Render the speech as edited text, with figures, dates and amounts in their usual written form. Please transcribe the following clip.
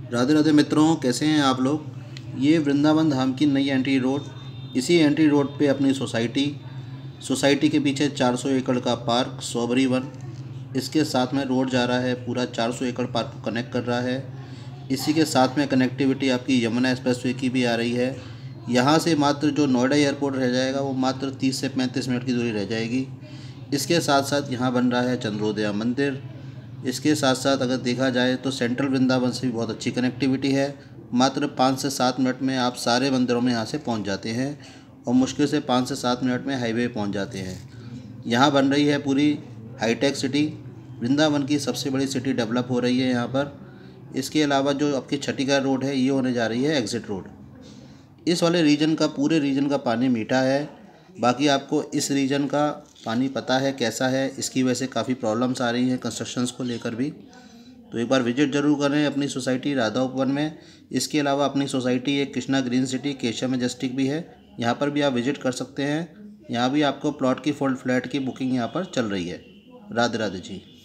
राधे राधे मित्रों, कैसे हैं आप लोग। ये वृंदावन धाम की नई एंट्री रोड। इसी एंट्री रोड पे अपनी सोसाइटी के पीछे 400 एकड़ का पार्क स्ट्रॉबेरी वन। इसके साथ में रोड जा रहा है, पूरा 400 एकड़ पार्क को कनेक्ट कर रहा है। इसी के साथ में कनेक्टिविटी आपकी यमुना एक्सप्रेसवे की भी आ रही है। यहाँ से मात्र जो नोएडा एयरपोर्ट रह जाएगा वो मात्र 30 से 35 मिनट की दूरी रह जाएगी। इसके साथ साथ यहाँ बन रहा है चंद्रोदया मंदिर। इसके साथ साथ अगर देखा जाए तो सेंट्रल वृंदावन से भी बहुत अच्छी कनेक्टिविटी है। मात्र 5 से 7 मिनट में आप सारे मंदिरों में यहाँ से पहुँच जाते हैं और मुश्किल से 5 से 7 मिनट में हाईवे पहुँच जाते हैं। यहाँ बन रही है पूरी हाईटेक सिटी। वृंदावन की सबसे बड़ी सिटी डेवलप हो रही है यहाँ पर। इसके अलावा जो आपकी छठीगढ़ रोड है ये होने जा रही है एग्ज़िट रोड। इस वाले रीजन का, पूरे रीजन का पानी मीठा है। बाकी आपको इस रीजन का पानी पता है कैसा है, इसकी वजह से काफ़ी प्रॉब्लम्स आ रही हैं कंस्ट्रक्शंस को लेकर भी। तो एक बार विजिट ज़रूर करें अपनी सोसाइटी राधा उपवन में। इसके अलावा अपनी सोसाइटी एक Krishna green city Keshav majestic भी है, यहाँ पर भी आप विजिट कर सकते हैं। यहाँ भी आपको प्लॉट की फ्लैट की बुकिंग यहाँ पर चल रही है। राधे राधे जी।